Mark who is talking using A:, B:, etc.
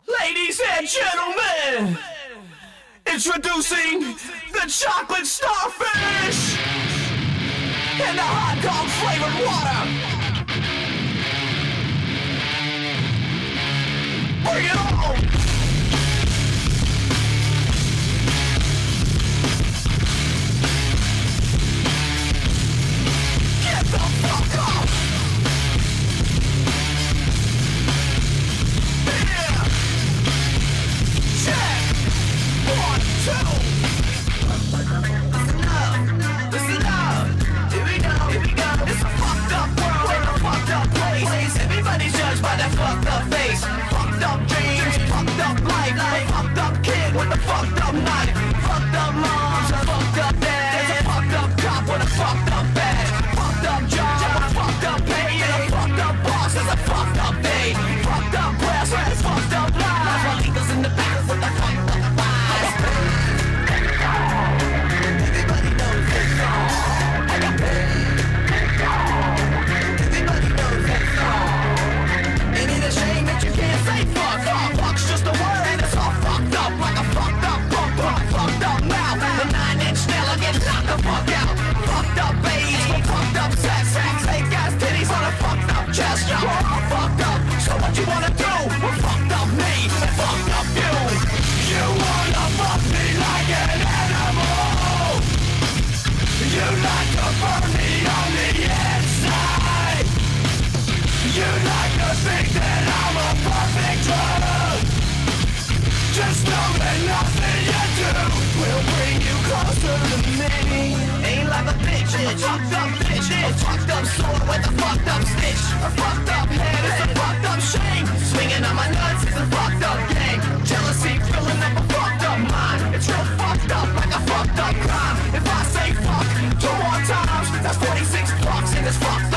A: Ladies and gentlemen, introducing the chocolate starfish and the hot dog flavored water. Bring it on! Get the fuck off! Yeah! Check! 1, 2! Listen up! Here we go! It's a fucked up world and a fucked up place. Everybody's judged by that fucked up face. Fucked up dreams, fucked up life. A fucked up kid with a fucked up knife. Fucked up moms, a fucked up dad. There's a fucked up cop with a fucked up badge. Fucked up job, a fucked up pay. And a fucked up boss is a fucked up day. Fucked up press, and fucked up lies. While Eagles in the back with the fucked up eyes. Everybody knows that song. I got paid. Everybody knows that song. Ain't it a shame that you can't say fuck? Fuck's just a word and it's all fucked up. Like a fucked up punk, fucked up mouth. The 9-inch nail will get knocked the fuck out. Fucked up bass, fucked up sex. Fake ass titties on a fucked up chest. You're all fucked up, so what you wanna do? Well, fucked up me and fucked up you. You wanna fuck me like an animal. You like to burn me on the inside. You like to think that I'm a perfect drug. Just know that nothing you do will bring you closer to me. Ain't like a bitch, a fucked up bitch. A fucked up sword with a fucked up stitch. A fucked up head is a fucked up shame. Swinging on my nuts is a fucked up gang. Jealousy filling up a fucked up mind. It's real fucked up like a fucked up crime. If I say fuck 2 more times, that's 46 fucks in this fucked